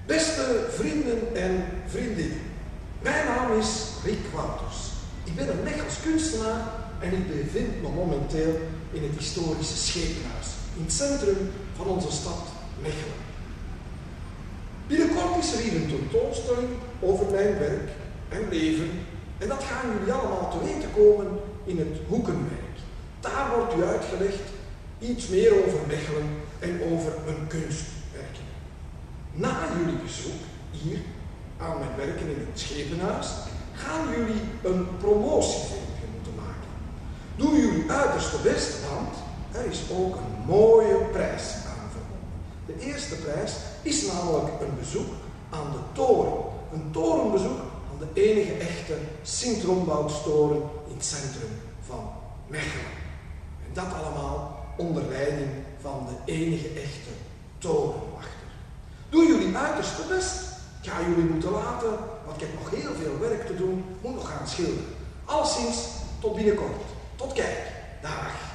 Beste vrienden en vriendinnen, mijn naam is Rick Wouters. Ik ben een Mechels kunstenaar en ik bevind me momenteel in het historische Schepenhuis, in het centrum van onze stad Mechelen. Binnenkort is er hier een tentoonstelling over mijn werk en leven en dat gaan jullie allemaal te weten komen in het Hoekenwerk. Daar wordt u uitgelegd iets meer over Mechelen en over mijn kunstwerken. Na jullie bezoek hier aan mijn werken in het Schepenhuis gaan jullie een promotiefilmpje moeten maken. Doe jullie uiterste best, want er is ook een mooie prijs aan verbonden. De eerste prijs is namelijk een bezoek aan de toren. Een torenbezoek aan de enige echte Sint-Rombouts-toren in het centrum van Mechelen. En dat allemaal onder leiding van de enige echte torenwachter. Doe jullie uiterste best. Ik ga jullie moeten laten, want ik heb nog heel veel werk te doen, moet nog gaan schilderen. Alleszins, tot binnenkort. Tot kijk. Dag.